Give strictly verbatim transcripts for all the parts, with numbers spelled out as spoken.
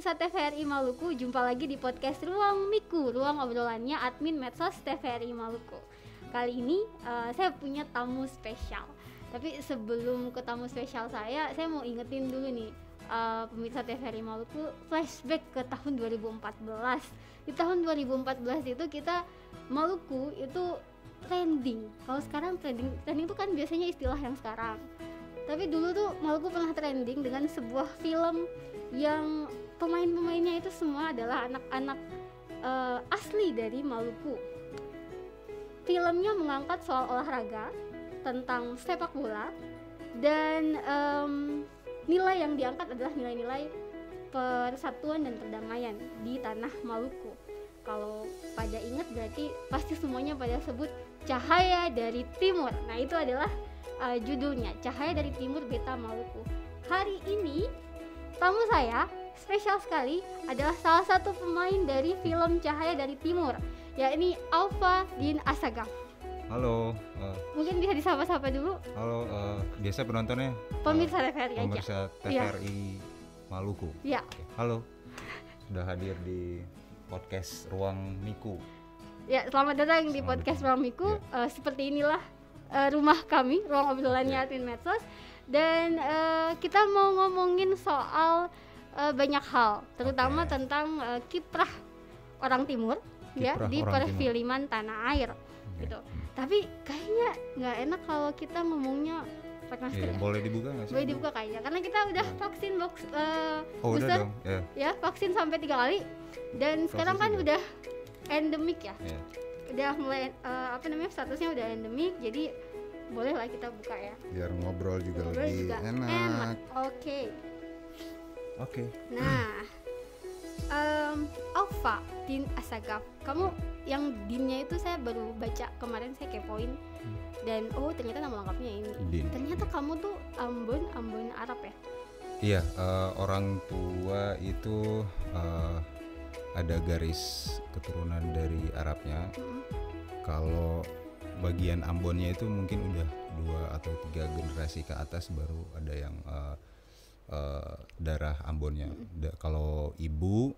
pemirsa T V R I Maluku, jumpa lagi di podcast Ruang Miku, ruang obrolannya admin medsos T V R I Maluku. Kali ini uh, saya punya tamu spesial. Tapi sebelum ke tamu spesial saya, saya mau ingetin dulu nih uh, pemirsa T V R I Maluku, flashback ke tahun dua ribu empat belas. Di tahun dua ribu empat belas itu kita Maluku itu trending. Kalau sekarang trending, trending itu kan biasanya istilah yang sekarang. Tapi dulu tuh Maluku pernah trending dengan sebuah film yang pemain-pemainnya itu semua adalah anak-anak uh, asli dari Maluku. Filmnya mengangkat soal olahraga, tentang sepak bola, dan um, nilai yang diangkat adalah nilai-nilai persatuan dan perdamaian di tanah Maluku. Kalau pada ingat berarti pasti semuanya pada sebut Cahaya dari Timur. Nah itu adalah uh, judulnya, Cahaya dari Timur Beta Maluku. Hari ini tamu saya spesial sekali adalah salah satu pemain dari film Cahaya dari Timur, yakni Alfa Din Assagaf. Halo. Uh, Mungkin bisa disapa-sapa dulu. halo, uh, biasa penontonnya Pemirsa uh, T V R I aja. Pemirsa T V R I Maluku. Iya. Oke. Halo. Sudah hadir di podcast Ruang Miku. Ya, selamat datang di Selamat podcast datang. Ruang Miku. Ya. Uh, seperti inilah uh, rumah kami, ruang obrolannya Ya. admin medsos. Dan uh, kita mau ngomongin soal uh, banyak hal, terutama Oke. tentang uh, kiprah orang Timur ya Kiprah di orang perfilman tanah air Oke. gitu. Tapi kayaknya nggak enak kalau kita ngomongnya pakai masker. Iya, Ya. boleh dibuka nggak sih? Boleh dibuka kayaknya, karena kita udah Ya. vaksin box uh, Oh, udah booster dong. Ya. ya, vaksin sampai tiga kali. Dan Proses sekarang kan juga. udah endemik ya. Ya. Udah mulai uh, apa namanya statusnya udah endemik, jadi bolehlah kita buka ya. Biar ngobrol juga Ngobrol lebih juga enak. Oke. Oke. Nah, um, Alfa Din Assagaf, kamu yang Dinnya itu saya baru baca kemarin, saya kepoin dan oh ternyata nama lengkapnya ini. Din. Ternyata kamu tuh Ambon Ambon Arab ya? Iya, uh, orang tua itu uh, ada garis keturunan dari Arabnya. Mm-mm. Kalau bagian Ambonnya itu mungkin udah dua atau tiga generasi ke atas baru ada yang uh, uh, darah Ambonnya. Da- kalau ibu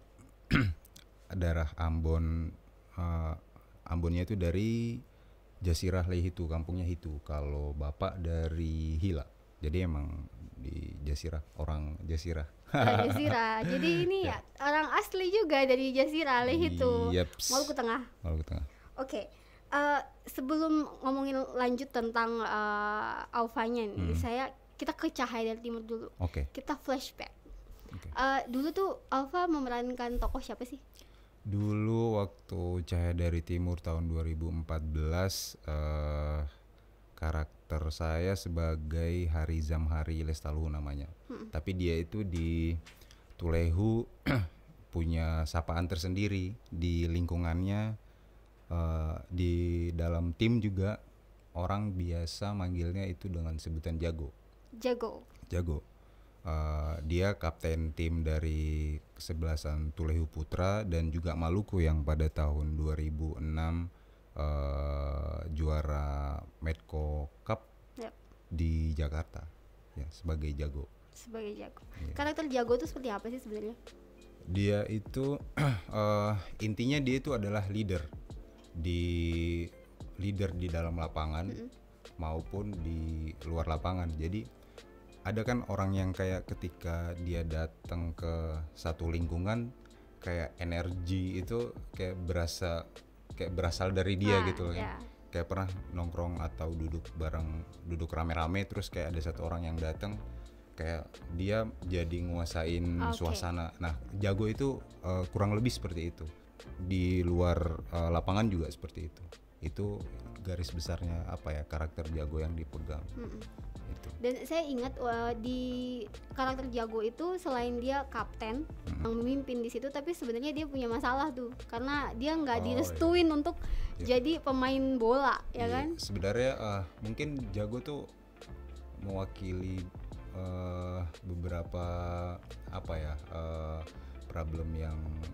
darah Ambon, uh, Ambonnya itu dari Jasirah Lehitu, kampungnya Hitu. Kalau bapak dari Hila, jadi emang di Jasirah, orang Jasirah. Dari Jasirah. Jadi ini ya orang asli juga dari Jasirah itu. Yeps. Maluku Tengah. Maluku Tengah. Oke, uh, sebelum ngomongin lanjut tentang uh, Alfanya nih, Hmm. saya kita ke Cahaya dari Timur dulu. Oke. Kita flashback. Oke. Uh, dulu tuh Alfa memerankan tokoh siapa sih? Dulu waktu Cahaya dari Timur tahun dua ribu empat belas, eh, karakter saya sebagai Harizam Hari Lestaluhu namanya. Hmm. Tapi dia itu di Tulehu punya sapaan tersendiri di lingkungannya, eh, di dalam tim juga orang biasa manggilnya itu dengan sebutan jago. Jago. Jago. Uh, dia kapten tim dari kesebelasan Tulehu Putra dan juga Maluku yang pada tahun dua ribu enam uh, juara Medco Cup Yep. di Jakarta ya sebagai jago. Sebagai jago. Iya. Karakter jago itu seperti apa sih sebenarnya? Dia itu uh, intinya dia itu adalah leader di leader di dalam lapangan Mm-mm. maupun di luar lapangan. Jadi ada kan orang yang kayak ketika dia datang ke satu lingkungan kayak energi itu kayak berasa kayak berasal dari dia Ah, gitu kan. ya. Kayak pernah nongkrong atau duduk bareng, duduk rame-rame terus kayak ada satu orang yang datang kayak dia jadi nguasain Oke. suasana. Nah, jago itu uh, kurang lebih seperti itu. Di luar uh, lapangan juga seperti itu. Itu garis besarnya apa ya, karakter jago yang dipegang. Mm-mm. Itu. Dan saya ingat uh, di karakter jago itu selain dia kapten Hmm. yang memimpin di situ, tapi sebenarnya dia punya masalah tuh karena dia nggak Oh, direstuin untuk Iya. jadi pemain bola, ya Iya, kan? sebenarnya uh, mungkin jago tuh mewakili uh, beberapa apa ya uh, problem yang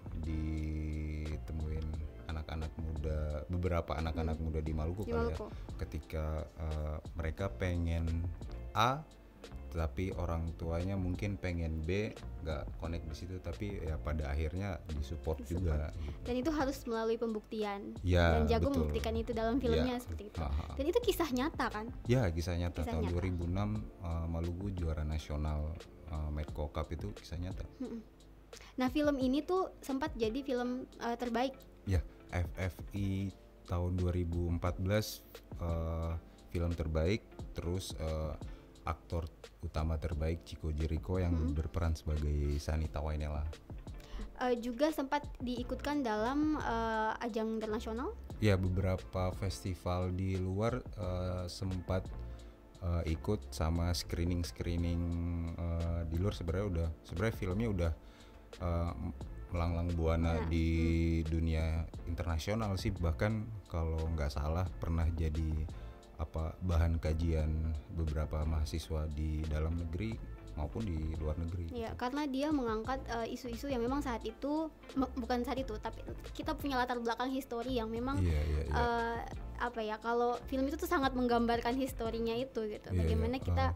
ditemuin anak-anak muda, beberapa anak-anak muda di Maluku Di kali Maluku. ya, ketika uh, mereka pengen A tapi orang tuanya mungkin pengen B, nggak connect di situ, tapi ya pada akhirnya disupport juga. Gitu. Dan itu harus melalui pembuktian. Ya, dan Jago betul. membuktikan itu dalam filmnya Ya. seperti itu. Aha. Dan itu kisah nyata kan? Ya, kisah nyata. Kisah Tahun nyata. dua ribu enam uh, Maluku juara nasional uh, Medco Cup itu kisah nyata. Mm-mm. Nah, film ini tuh sempat jadi film uh, terbaik. Ya, F F I tahun dua ribu empat belas uh, film terbaik, terus uh, aktor utama terbaik Chico Jericho yang Mm-hmm. berperan sebagai Sanita Wainela. Uh, juga sempat diikutkan dalam uh, ajang internasional. Ya, beberapa festival di luar uh, sempat uh, ikut sama screening-screening uh, di luar. Sebenarnya udah sebenarnya filmnya udah uh, melanglang buana Nah, di dunia internasional sih, bahkan kalau nggak salah pernah jadi apa bahan kajian beberapa mahasiswa di dalam negeri maupun di luar negeri. Ya, karena dia mengangkat uh, isu-isu yang memang saat itu m- bukan saat itu, tapi kita punya latar belakang histori yang memang Iya, iya, iya. uh, apa ya, kalau film itu tuh sangat menggambarkan historinya itu gitu. Iya, Bagaimana iya. kita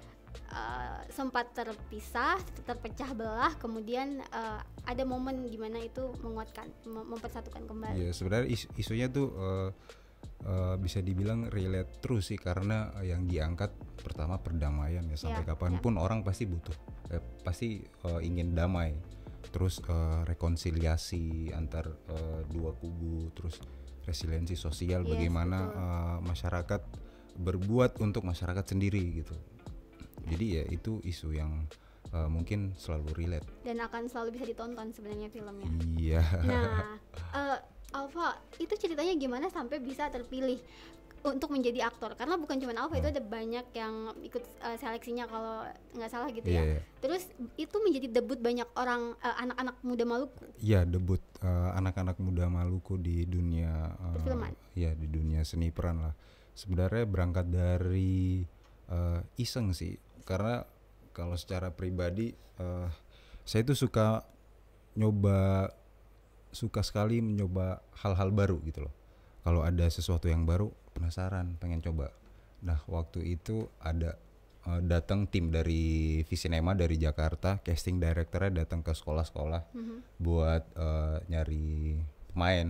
uh, sempat terpisah, terpecah belah, kemudian uh, ada momen di mana itu menguatkan, mem- mempersatukan kembali. Iya, sebenarnya is- isunya tuh uh, uh, bisa dibilang relate terus sih, karena uh, yang diangkat pertama perdamaian ya, sampai Ya, kapanpun orang pasti butuh eh, pasti uh, ingin damai, terus uh, rekonsiliasi antar uh, dua kubu, terus resiliensi sosial, Yes, bagaimana betul. uh, masyarakat berbuat untuk masyarakat sendiri gitu. Jadi ya itu isu yang uh, mungkin selalu relate. Dan akan selalu bisa ditonton sebenarnya filmnya. Iya. Nah, uh, Alfa, itu ceritanya gimana sampai bisa terpilih untuk menjadi aktor? Karena bukan cuma Alfa, itu ada banyak yang ikut uh, seleksinya kalau nggak salah gitu Iya, ya. iya. Terus itu menjadi debut banyak orang, uh, anak-anak muda Maluku. Ya, debut uh, anak-anak muda Maluku di dunia uh, Perfilman. ya di dunia seni peran lah. Sebenarnya berangkat dari uh, iseng sih, karena kalau secara pribadi uh, saya tuh suka nyoba, suka sekali mencoba hal-hal baru gitu loh. Kalau ada sesuatu yang baru, penasaran, pengen coba. Nah, waktu itu ada uh, datang tim dari Visinema dari Jakarta, casting directornya datang ke sekolah-sekolah Mhm. buat uh, nyari pemain.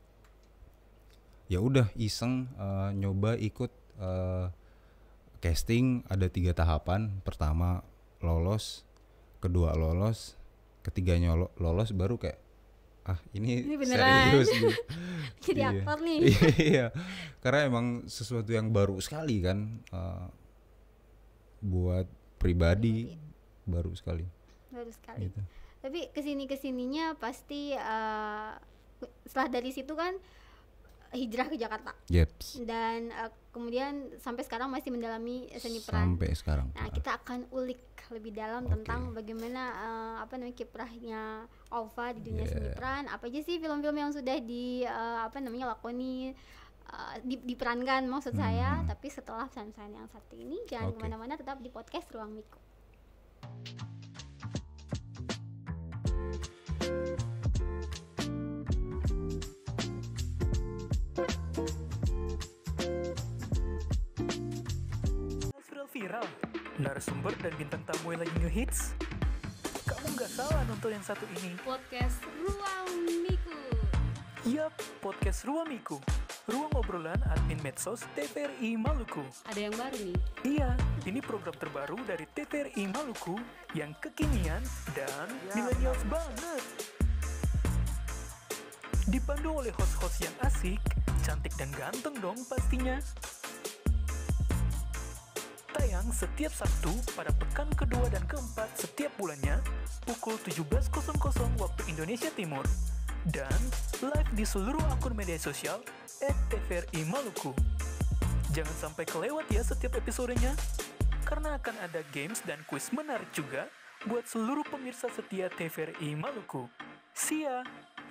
Ya udah iseng uh, nyoba ikut uh, casting. Ada tiga tahapan. Pertama lolos, kedua lolos, ketiganya lo- lolos baru kayak ah ini, Ini beneran. serius gitu. Jadi Iya. aktor nih. Iya, karena emang sesuatu yang baru sekali kan, uh, buat pribadi baru sekali. Baru sekali. Gitu. Tapi kesini kesininya pasti uh, setelah dari situ kan hijrah ke Jakarta Yeps. dan uh, kemudian sampai sekarang masih mendalami seni peran. Sampai sekarang. Nah, kita akan ulik lebih dalam Oke. tentang bagaimana uh, apa namanya kiprahnya Alfa di dunia Yeah. seni peran. Apa aja sih film-film yang sudah di uh, apa namanya lakoni, uh, di, diperankan maksud saya. Hmm. Tapi setelah pesan-pesan yang satu ini jangan Oke. kemana-mana, tetap di podcast Ruang Miku. Viral, narasumber dan bintang tamu yang lagi ngehits. Kamu nggak salah nonton yang satu ini. Podcast Ruang Miku. Yap, podcast Ruamiku, ruang obrolan admin medsos T V R I Maluku. Ada yang baru nih. Iya, ini program terbaru dari T V R I Maluku yang kekinian dan milenials banget. Dipandu oleh host-host yang asik, cantik dan ganteng dong pastinya. Tayang setiap Sabtu pada pekan kedua dan keempat setiap bulannya pukul tujuh belas waktu Indonesia Timur. Dan live di seluruh akun media sosial et T V R I Maluku. Jangan sampai kelewat ya setiap episodenya, karena akan ada games dan kuis menarik juga buat seluruh pemirsa setia T V R I Maluku. See ya!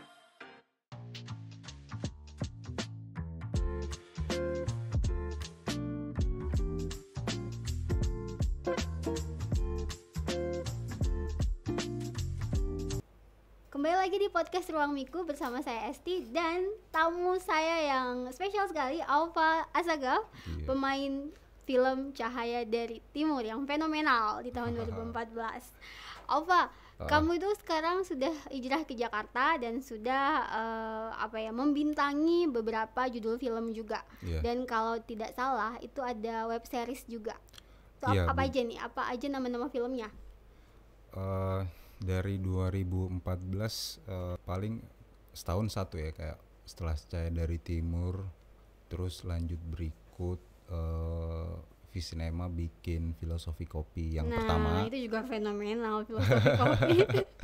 Kembali lagi di podcast Ruang Miku bersama saya Esti dan tamu saya yang spesial sekali, Alfa Asagaf, Iya. pemain film Cahaya dari Timur yang fenomenal di tahun dua ribu empat belas. Ova, uh. kamu itu sekarang sudah hijrah ke Jakarta dan sudah uh, apa ya membintangi beberapa judul film juga. Yeah. Dan kalau tidak salah itu ada web series juga. Itu yeah, apa, apa aja nih? Apa aja nama-nama filmnya? Uh, dari dua ribu empat belas uh, paling setahun satu ya, kayak setelah Cahaya dari Timur, terus lanjut berikut Uh, Visinema bikin Filosofi Kopi yang nah, pertama. Nah itu juga fenomenal Filosofi Kopi.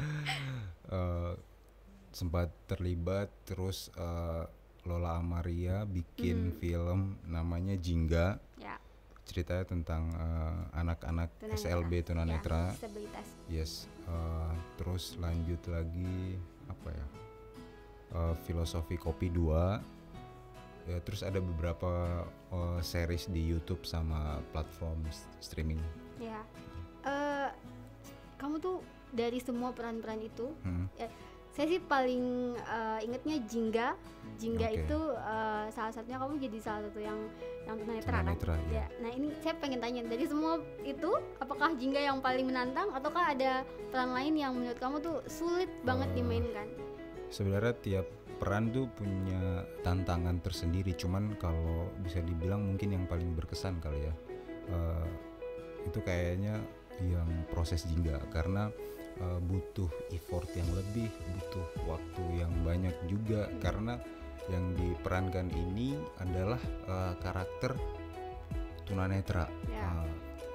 uh, sempat terlibat, terus uh, Lola Amaria bikin hmm. film namanya Jingga. Ya. Ceritanya tentang uh, anak-anak tunanetra. S L B tunanetra. Ya, disabilitas. Yes. Uh, terus lanjut lagi apa ya? Uh, Filosofi Kopi dua. Ya, terus ada beberapa uh, series di YouTube sama platform streaming. Ya, uh, kamu tuh dari semua peran-peran itu, hmm. ya, saya sih paling uh, ingetnya Jingga. Jingga okay. itu uh, salah satunya kamu jadi salah satu yang yang tunanetra kan. Ya. Ya. Nah ini saya pengen tanya, dari semua itu, apakah Jingga yang paling menantang, ataukah ada peran lain yang menurut kamu tuh sulit banget uh, dimainkan? Sebenarnya tiap peran tuh punya tantangan tersendiri, cuman kalau bisa dibilang mungkin yang paling berkesan kali ya uh, itu kayaknya yang proses Jingga, karena uh, butuh effort yang lebih, butuh waktu yang banyak juga, karena yang diperankan ini adalah uh, karakter tunanetra. Ya. Uh,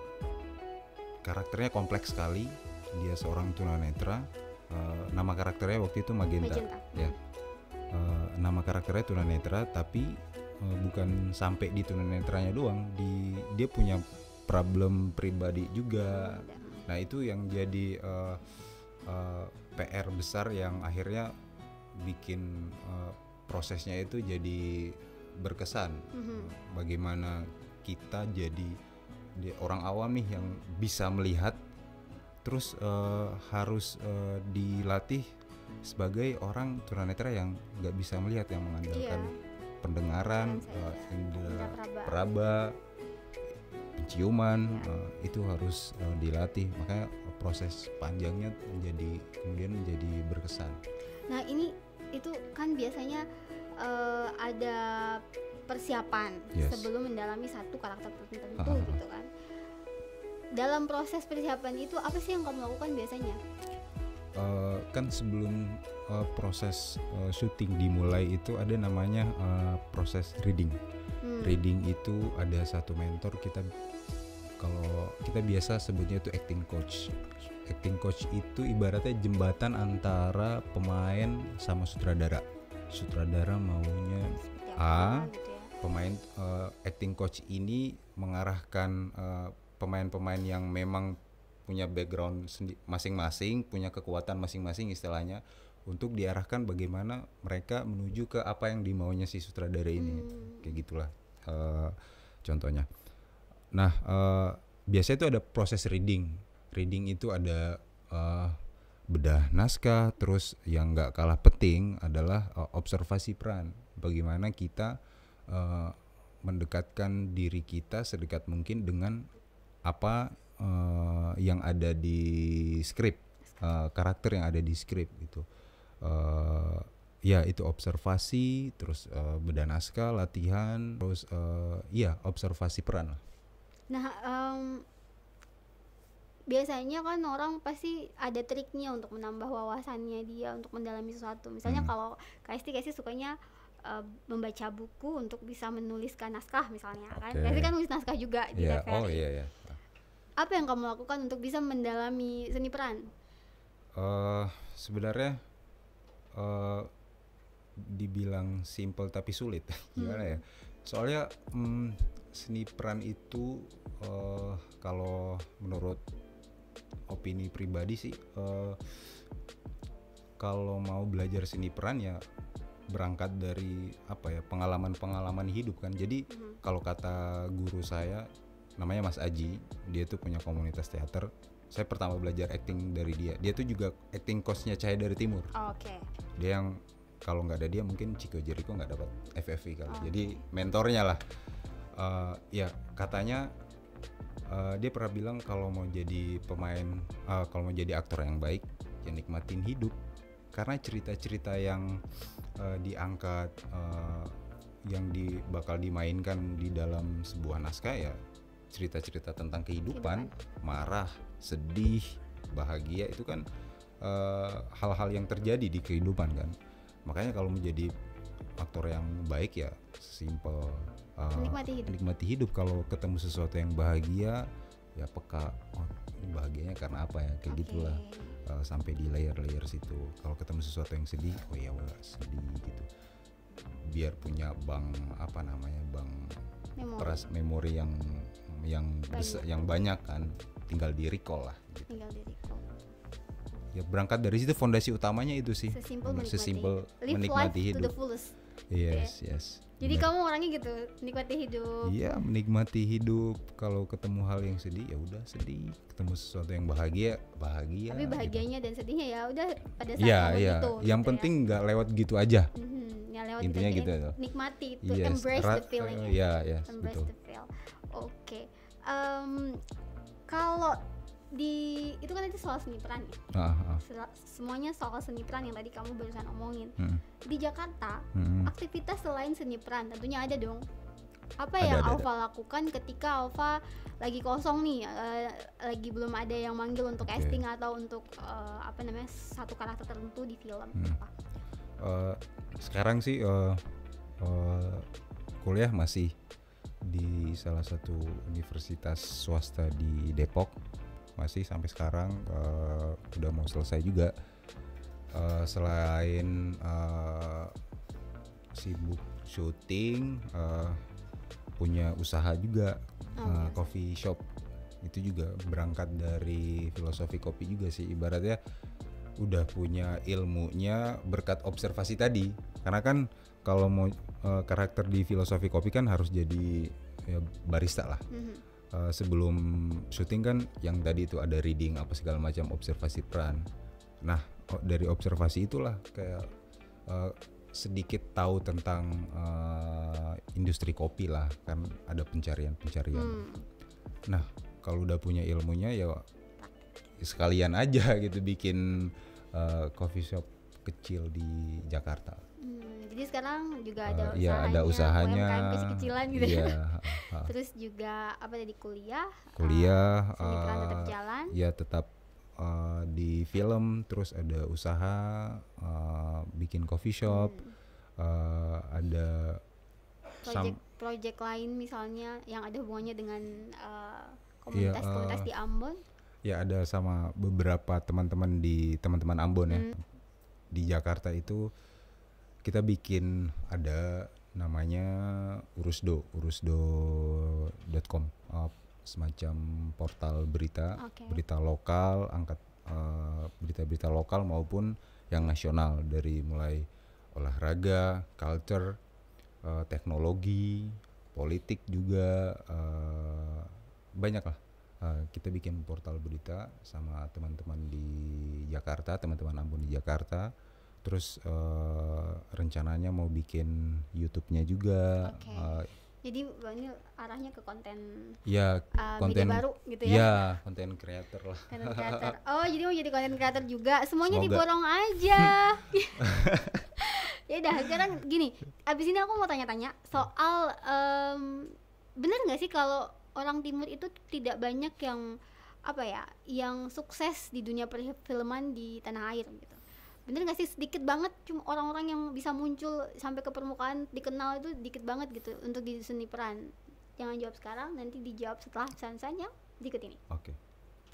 karakternya kompleks sekali, dia seorang tunanetra. Uh, nama karakternya waktu itu Magenta, Magenta. Ya. Uh, nama karakternya tunanetra, tapi uh, bukan sampai di tunanetranya doang, di dia punya problem pribadi juga. Nah itu yang jadi uh, uh, P R besar yang akhirnya bikin uh, prosesnya itu jadi berkesan. Mm-hmm. Bagaimana kita jadi di, orang awam nih yang bisa melihat, terus uh, harus uh, dilatih sebagai orang tunanetra yang nggak bisa melihat, yang mengandalkan iya. pendengaran, uh, indera peraba, penciuman, ya. uh, itu harus uh, dilatih. Makanya proses panjangnya menjadi kemudian menjadi berkesan. Nah ini itu kan biasanya uh, ada persiapan yes. sebelum mendalami satu karakter tertentu uh-huh. gitu kan. Dalam proses persiapan itu apa sih yang kamu lakukan biasanya? Uh, kan sebelum uh, proses uh, syuting dimulai itu ada namanya uh, proses reading. Hmm. Reading itu ada satu mentor, kita kalau kita biasa sebutnya itu acting coach. Acting coach itu ibaratnya jembatan antara pemain sama sutradara. Sutradara maunya A, gitu ya. Pemain uh, acting coach ini mengarahkan uh, pemain-pemain yang memang punya background sendi- masing-masing, punya kekuatan masing-masing istilahnya, untuk diarahkan bagaimana mereka menuju ke apa yang dimaunya si sutradara ini. Hmm. Kayak gitulah uh, contohnya. Nah uh, biasanya itu ada proses reading. Reading itu ada uh, bedah naskah, terus yang nggak kalah penting adalah uh, observasi peran. Bagaimana kita uh, mendekatkan diri kita sedekat mungkin dengan apa Uh, yang ada di skrip, uh, karakter yang ada di skrip gitu. Uh, ya itu observasi, terus uh, bedah naskah, latihan, terus uh, ya observasi peran lah. Nah um, biasanya kan orang pasti ada triknya untuk menambah wawasannya dia untuk mendalami sesuatu. Misalnya hmm. kalau Kaisti Kaisti sukanya uh, membaca buku untuk bisa menuliskan naskah misalnya, okay. kan Kaisti kan nulis naskah juga di yeah. T V R I. Oh iya yeah, yeah. Apa yang kamu lakukan untuk bisa mendalami seni peran? Uh, sebenarnya uh, dibilang simple tapi sulit, gimana hmm. ya? Soalnya um, seni peran itu uh, kalau menurut opini pribadi sih, uh, kalau mau belajar seni peran ya berangkat dari apa ya, pengalaman-pengalaman hidup kan. Jadi hmm. kalau kata guru saya, namanya Mas Aji, dia tuh punya komunitas teater. Saya pertama belajar acting dari dia. Dia tuh juga acting coach-nya Cahaya dari Timur. Oh, Oke. Okay. Dia yang kalau nggak ada dia mungkin Chico Jericho nggak dapat F F I kali. Oh. Jadi mentornya lah. Uh, ya katanya uh, dia pernah bilang kalau mau jadi pemain, uh, kalau mau jadi aktor yang baik, ya nikmatin hidup. Karena cerita-cerita yang uh, diangkat, uh, yang di, bakal dimainkan di dalam sebuah naskah ya cerita-cerita tentang kehidupan, kehidupan. Marah, sedih, bahagia, itu kan uh, hal-hal yang terjadi di kehidupan kan. Makanya kalau menjadi aktor yang baik ya simple, uh, menikmati hidup. menikmati hidup. Kalau ketemu sesuatu yang bahagia ya peka, oh ini bahagianya karena apa ya, kayak okay. gitulah, uh, sampai di layer-layer situ. Kalau ketemu sesuatu yang sedih, oh ya udah sedih gitu, biar punya bank apa namanya bank memori, peras memori yang yang banyak. yang banyak kan, tinggal di recall lah gitu. tinggal di recall. Ya berangkat dari situ, fondasi utamanya itu sih, sesimpel menikmati, sesimpel live menikmati life hidup to the fullest. Yes, okay. yes. Jadi benar. Kamu orangnya gitu, menikmati hidup. Iya, menikmati hidup. Kalau ketemu hal yang sedih ya udah sedih, ketemu sesuatu yang bahagia bahagia. Tapi bahagianya gitu. Dan sedihnya ya udah pada saat ya, ya. itu. Yang gitu penting nggak ya. lewat gitu aja. Mm-hmm. Ya, lewat intinya gitu, gitu aja. Nikmati itu, yes. embrace Ra- the feeling. uh, ya, ya, embrace betul. the feel. Oke. Okay. Um, kalau di itu kan itu soal seni peran ya. Ah, ah. Semuanya soal seni peran yang tadi kamu barusan omongin. Hmm. Di Jakarta, hmm. aktivitas selain seni peran tentunya ada dong. Apa ada, yang ada, Alfa ada. lakukan ketika Alfa lagi kosong nih, uh, lagi belum ada yang manggil untuk okay. casting atau untuk uh, apa namanya satu karakter tertentu di film? Hmm. Apa? Uh, sekarang sih uh, uh, kuliah masih di salah satu universitas swasta di Depok, masih sampai sekarang, uh, udah mau selesai juga. Uh, selain uh, sibuk syuting, uh, punya usaha juga, oh, uh, yes. coffee shop. Itu juga berangkat dari filosofi kopi juga sih, ibaratnya udah punya ilmunya berkat observasi tadi. Karena kan kalau mau uh, karakter di filosofi kopi kan harus jadi ya, barista lah. Mm-hmm. Uh, sebelum syuting kan yang tadi itu ada reading apa segala macam, observasi peran. Nah dari observasi itulah kayak uh, sedikit tahu tentang uh, industri kopi lah, kan ada pencarian-pencarian. Hmm. Nah kalau udah punya ilmunya ya sekalian aja gitu bikin uh, coffee shop kecil di Jakarta. Hmm, jadi sekarang juga ada uh, usahanya, ya ada usahanya, U M K M kecil-kecilan gitu ya. ya. Terus juga apa tadi kuliah? Kuliah, uh, seni peran uh, tetap jalan. Ya tetap uh, di film, terus ada usaha uh, bikin coffee shop, hmm. uh, ada project-project lain misalnya yang ada hubungannya dengan uh, komunitas-komunitas ya, uh, di Ambon. Ya ada sama beberapa teman-teman di teman-teman Ambon hmm. ya. Di Jakarta itu kita bikin ada namanya urusdo, urusdo dot com, uh, semacam portal berita, okay. berita lokal, angkat uh, berita-berita lokal maupun yang nasional, dari mulai olahraga, culture, uh, teknologi, politik juga, uh, banyak lah. Uh, kita bikin portal berita sama teman-teman di Jakarta, teman-teman Ambon di Jakarta. Terus uh, rencananya mau bikin YouTube-nya juga. Okay. Uh, Jadi ini arahnya ke konten, ya, uh, konten media baru gitu ya? Ya, konten creator lah. Konten creator. Oh, jadi mau jadi konten creator juga. Semuanya Semoga. Diborong aja. Ya udah, sekarang gini. Abis ini aku mau tanya-tanya soal um, benar nggak sih kalau orang timur itu tidak banyak yang apa ya, yang sukses di dunia perfilman di tanah air gitu. Bener gak sih, sedikit banget, cuma orang-orang yang bisa muncul sampai ke permukaan dikenal itu dikit banget gitu untuk di seni peran. Jangan jawab sekarang, nanti dijawab setelah pesan-pesan yang berikut ini. Oke. Okay.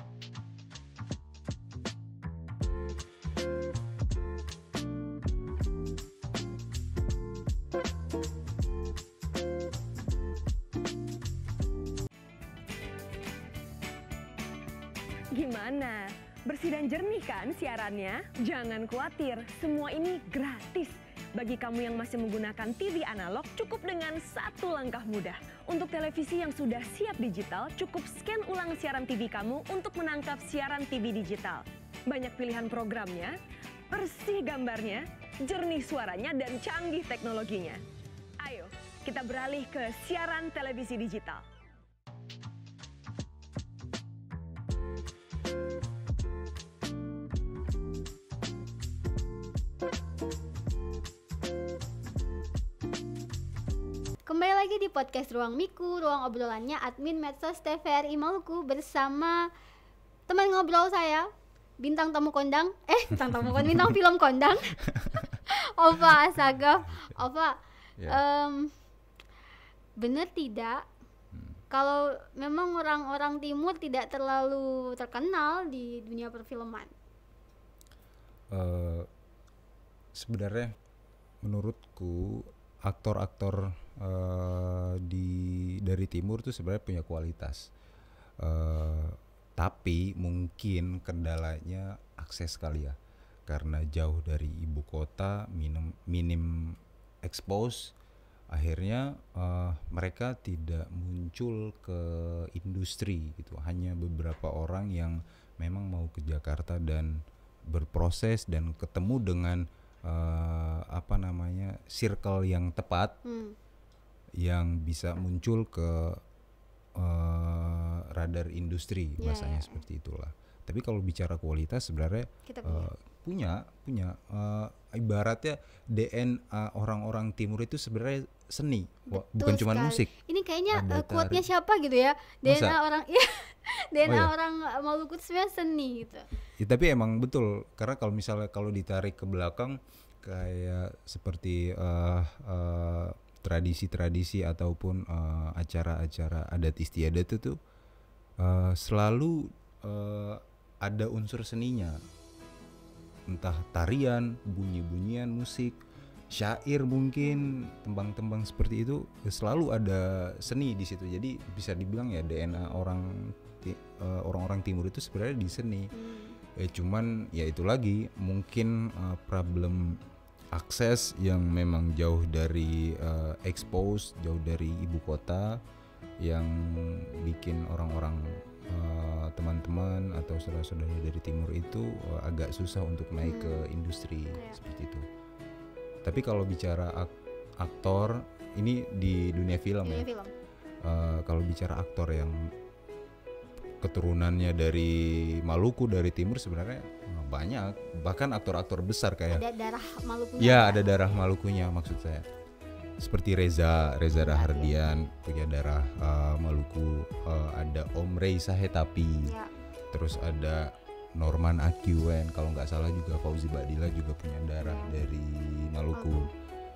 Gimana? Bersih dan jernih kan siarannya? Jangan khawatir, semua ini gratis. Bagi kamu yang masih menggunakan T V analog, cukup dengan satu langkah mudah. Untuk televisi yang sudah siap digital, cukup scan ulang siaran T V kamu untuk menangkap siaran T V digital. Banyak pilihan programnya, bersih gambarnya, jernih suaranya, dan canggih teknologinya. Ayo, kita beralih ke siaran televisi digital. lagi di podcast Ruang Miku, ruang obrolannya admin medsos T V R I Maluku bersama teman ngobrol saya, bintang tamu kondang, eh bintang tamu kondang, bintang film kondang, Ova Asagaf. Ova, yeah. um, bener tidak hmm. kalau memang orang-orang timur tidak terlalu terkenal di dunia perfilman? Uh, sebenarnya menurutku aktor-aktor uh, di dari timur tuh sebenarnya punya kualitas, uh, tapi mungkin kendalanya akses kali ya, karena jauh dari ibu kota, minim minim expose, akhirnya uh, mereka tidak muncul ke industri gitu. Hanya beberapa orang yang memang mau ke Jakarta dan berproses dan ketemu dengan uh, apa namanya circle yang tepat, hmm. yang bisa muncul ke uh, radar industri, yeah, bahasanya yeah. seperti itulah. Tapi kalau bicara kualitas sebenarnya Kita punya uh, punya, punya uh, ibaratnya D N A orang-orang timur itu sebenarnya seni. Betul bukan cuma musik. Ini kayaknya uh, quote-nya siapa gitu ya, D N A Masa? orang ya D N A oh, iya? orang Maluku itu sebenarnya seni gitu. Ya, tapi emang betul, karena kalau misalnya kalau ditarik ke belakang kayak seperti uh, uh, tradisi-tradisi ataupun uh, acara-acara adat istiadat itu tuh uh, selalu uh, ada unsur seninya, entah tarian, bunyi-bunyian musik, syair mungkin, tembang-tembang seperti itu, selalu ada seni di situ. Jadi bisa dibilang ya D N A orang uh, orang-orang timur itu sebenarnya di seni. Hmm. Ya cuman ya itu lagi mungkin uh, problem akses yang memang jauh dari uh, expose, jauh dari ibu kota, yang bikin orang-orang uh, teman-teman atau saudara-saudara dari timur itu uh, agak susah untuk naik hmm. ke industri yeah. seperti itu. Tapi kalau bicara ak- aktor ini di dunia film dunia ya film. Uh, kalau bicara aktor yang keturunannya dari Maluku, dari timur sebenarnya banyak, bahkan aktor-aktor besar kayak ada darah Malukunya. Ya, kan? Ada darah Malukunya maksud saya. Seperti Reza, Reza Rahardian ya. punya darah uh, Maluku, uh, ada Om Rey Sahetapi. Ya. Terus ada Norman Akiwen, kalau nggak salah juga Fauzi Badila juga punya darah ya. dari Maluku. Oh.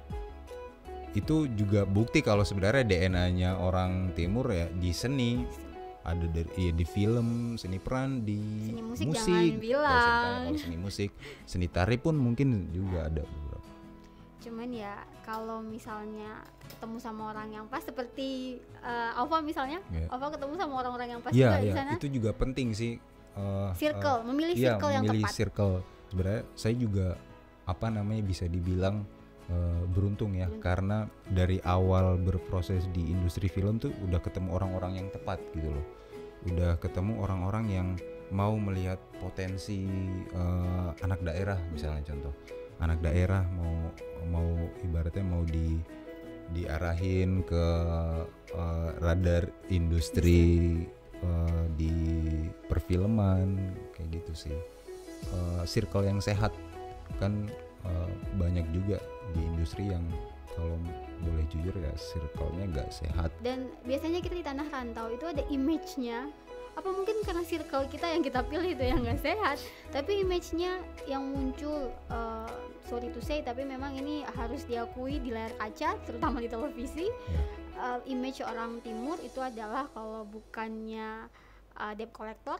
Itu juga bukti kalau sebenarnya D N A-nya orang timur ya di seni. Ada dari ya di film, seni peran, di seni musik, musik. Jangan bilang. Kalau seni musik, seni tari pun mungkin juga ada beberapa. Cuman ya kalau misalnya ketemu sama orang yang pas seperti uh, Alfa misalnya, yeah. Alfa ketemu sama orang-orang yang pas yeah, juga yeah. di sana. Itu juga penting sih. Uh, circle, uh, memilih iya, circle yang memilih tepat. Circle. Sebenarnya saya juga apa namanya bisa dibilang Uh, beruntung ya, hmm. karena dari awal berproses di industri film tuh udah ketemu orang-orang yang tepat gitu loh, udah ketemu orang-orang yang mau melihat potensi uh, anak daerah, misalnya contoh anak daerah mau mau ibaratnya mau di diarahin ke uh, radar industri uh, di perfilman kayak gitu sih, uh, circle yang sehat kan. Uh, banyak juga di industri yang kalau boleh jujur ya circle-nya gak sehat. Dan biasanya kita di tanah rantau itu ada image-nya, apa mungkin karena circle kita yang kita pilih itu yang gak sehat, tapi image-nya yang muncul uh, sorry to say tapi memang ini harus diakui di layar kaca terutama di televisi, yeah. uh, image orang timur itu adalah kalau bukannya uh, debt collector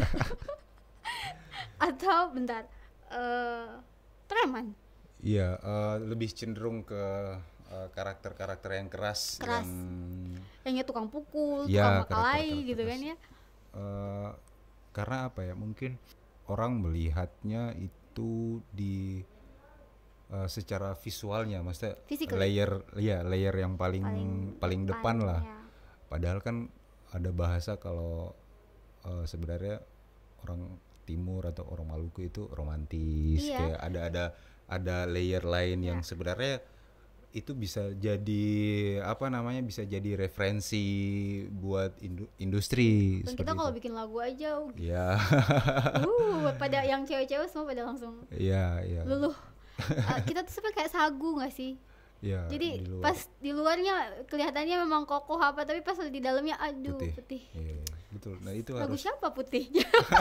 atau bentar uh, preman. Iya, uh, lebih cenderung ke uh, karakter-karakter yang keras, keras. yang yang tukang pukul, ya, tukang makalai gitu keras. Kan ya. Uh, karena apa ya? Mungkin orang melihatnya itu di uh, secara visualnya, maksudnya Physically. layer, ya layer yang paling paling, paling depan, depan lah. Ya. Padahal kan ada bahasa kalau uh, sebenarnya orang Timur atau orang Maluku itu romantis, iya. kayak ada ada ada layer lain iya. yang sebenarnya itu bisa jadi apa namanya bisa jadi referensi buat indu- industri. Dan kita kalau bikin lagu aja, ya. uh, pada yang cewek-cewek semua pada langsung, ya, ya. luluh. uh, kita tuh sebenarnya kayak sagu nggak sih? Ya, Jadi di luar pas di luarnya kelihatannya memang kokoh apa, tapi pas di dalamnya aduh putih. putih. Iya, betul. Nah itu Lagu harus siapa putih?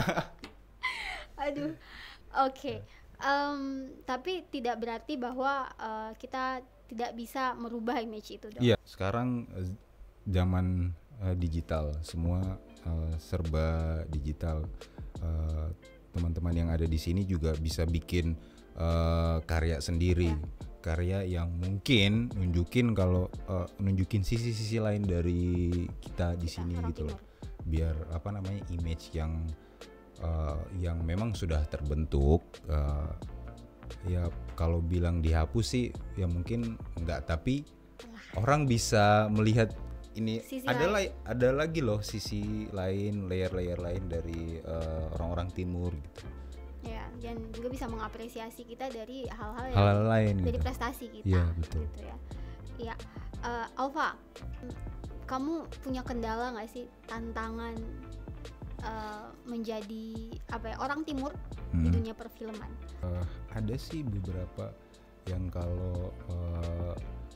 Aduh. Oke. Em, tapi tidak berarti bahwa eh, kita tidak bisa merubah image itu dong. Iya, sekarang eh, zaman eh, digital, semua eh, serba digital. Eh, teman-teman yang ada di sini juga bisa bikin eh, karya sendiri, Ya. karya yang mungkin nunjukin kalau eh, nunjukin sisi-sisi lain dari kita di Kita, sini orang gitu loh. timur. Biar apa namanya image yang eh, yang memang sudah terbentuk. eh, ya kalau bilang dihapus sih ya mungkin enggak, tapi orang bisa melihat ini Sisi ada lain. la- ada lagi loh sisi lain, layer-layer lain dari eh, orang-orang timur gitu. Ya, dan juga bisa mengapresiasi kita dari hal-hal yang Hal-hal lain dari gitu. prestasi kita. Iya, betul. Gitu ya. Iya. Eh, Alfa, kamu punya kendala nggak sih tantangan eh, menjadi apa ya orang timur di Hmm. dunia perfilman? Eh, ada sih beberapa yang kalau eh,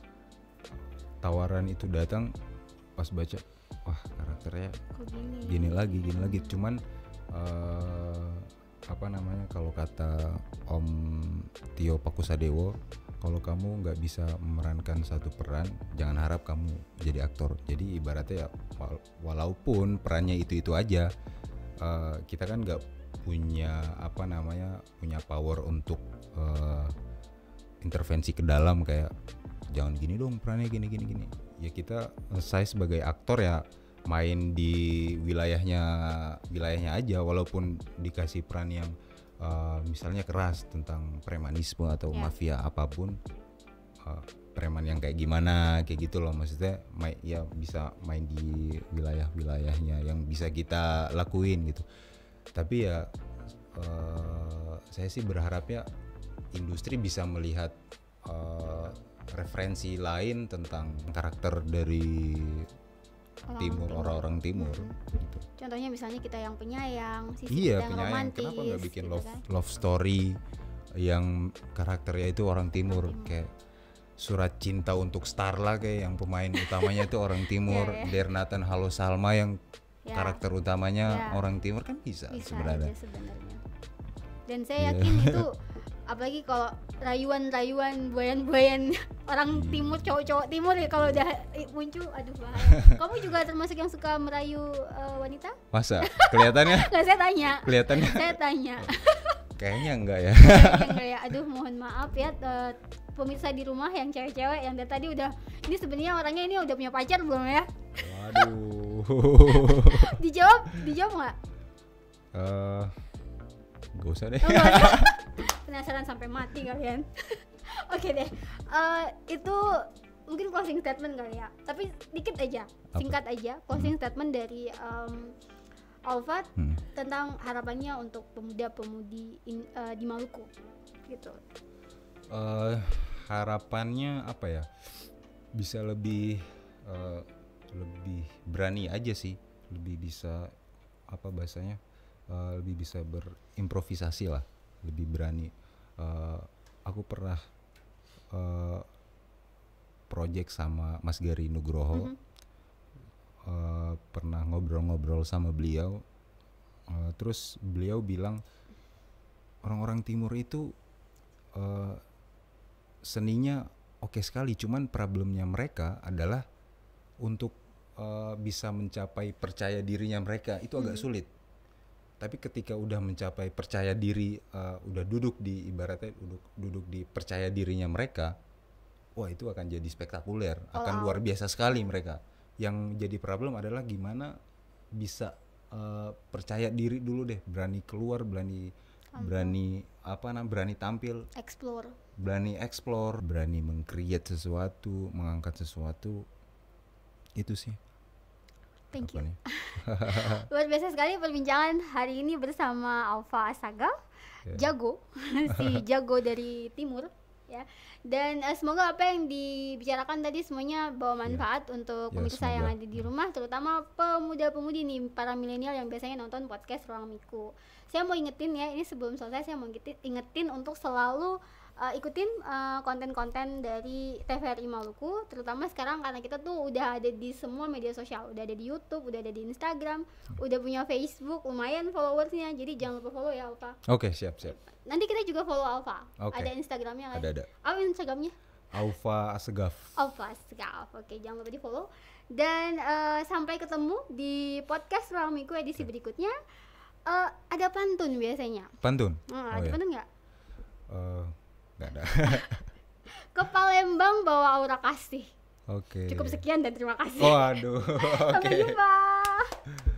tawaran itu datang pas baca, wah karakternya Kok gini? gini lagi gini lagi cuman eh, apa namanya kalau kata Om Tio Pakusadewo, kalau kamu nggak bisa memerankan satu peran jangan harap kamu jadi aktor. Jadi ibaratnya ya wal- walaupun perannya itu itu aja, eh, kita kan nggak punya apa namanya punya power untuk eh, intervensi ke dalam kayak jangan gini dong perannya gini gini gini. Ya kita eh, saya sebagai aktor ya main di wilayahnya wilayahnya aja, walaupun dikasih peran yang uh, misalnya keras tentang premanisme atau Ya. mafia apapun, uh, preman yang kayak gimana kayak gitu loh, maksudnya main ya bisa main di wilayah-wilayahnya yang bisa kita lakuin gitu. Tapi ya uh, saya sih berharapnya industri bisa melihat uh, referensi lain tentang karakter dari Orang timur, timur. orang-orang timur Mm-mm. gitu. Contohnya misalnya kita yang penyayang, sisi Iya, kita yang penyayang. romantis. Kenapa nggak bikin gitu love kan? love story yang karakternya itu orang timur, timur. kayak Surat Cinta untuk Starla kayak yang pemain utamanya itu orang timur, Iya, iya. Der Nathan Halo Salma yang Ya, karakter utamanya Ya. orang timur kan bisa, bisa sebenarnya. aja sebenarnya. Dan saya Iya. yakin itu apalagi kalau rayuan-rayuan buayan-buayan orang Iya. timur, cowok-cowok timur ya kalau udah eh, muncul, aduh bahaya. Kamu juga termasuk yang suka merayu eh, wanita? Masa kelihatannya Nggak, saya tanya. kelihatannya Saya tanya. kayaknya enggak ya. Kayaknya nggak ya. Aduh, mohon maaf ya eh, pemirsa di rumah yang cewek-cewek yang dari tadi udah ini sebenarnya orangnya ini udah punya pacar belum ya? Waduh. Dijawab, dijawab nggak? Eh, gak usah deh. Oh, nggak usah. Penasaran sampai mati kalian. Oke deh, Eh, itu mungkin closing statement kali ya. Tapi dikit aja, Apa? singkat aja. Closing statement dari um, Alfa Hmm. tentang harapannya untuk pemuda-pemudi in- eh, di Maluku, gitu. Eh, harapannya apa ya? Bisa lebih eh, lebih berani aja sih, lebih bisa apa bahasanya? Eh, lebih bisa berimprovisasi lah, lebih berani. Eh, aku pernah eh, project sama Mas Gary Nugroho. Mhm. Uh, pernah ngobrol-ngobrol sama beliau, uh, terus beliau bilang orang-orang timur itu uh, seninya oke sekali, cuman problemnya mereka adalah untuk uh, bisa mencapai percaya dirinya mereka itu agak Hmm. sulit. Tapi ketika udah mencapai percaya diri, uh, udah duduk di ibaratnya duduk duduk di percaya dirinya mereka, wah itu akan jadi spektakuler, All akan out. luar biasa sekali mereka. Yang jadi problem adalah gimana bisa uh, percaya diri dulu deh, berani keluar, berani Tampil. berani apa namanya berani tampil, Explore. berani explore, berani meng-create sesuatu, mengangkat sesuatu. Itu sih. Thank you. harapannya. Luar biasa sekali perbincangan hari ini bersama Alfa Asaga, Ya. jago, si jago dari timur, ya. Dan eh, semoga apa yang dibicarakan tadi semuanya bawa manfaat untuk Ya, pemirsa yang semoga. ada di rumah, terutama pemuda-pemudi nih, para milenial yang biasanya nonton podcast Ruang Miku. Saya mau ingetin ya, ini sebelum selesai saya mau ingetin, ingetin untuk selalu uh, ikutin uh, konten-konten dari T V R I Maluku, terutama sekarang karena kita tuh udah ada di semua media sosial, udah ada di YouTube, udah ada di Instagram, udah punya Facebook, lumayan followersnya, jadi jangan lupa follow ya Alfa. Oke, okay, siap siap. Nanti kita juga follow Alfa. Okay. Ada Instagramnya kan? Ada ada. Apa Instagramnya? Alfa Asegaf. Alfa Asegaf. Oke, jangan lupa di follow. Dan uh, sampai ketemu di podcast Ruang Miku edisi berikutnya. Uh, ada pantun biasanya. Pantun? Hmm, oh, ada iya. pantun nggak? Uh, nggak ada. Ke Palembang bawa aura kasih. Oke. Okay. Cukup sekian dan terima kasih. Oh, aduh. Sampai Okay. jumpa.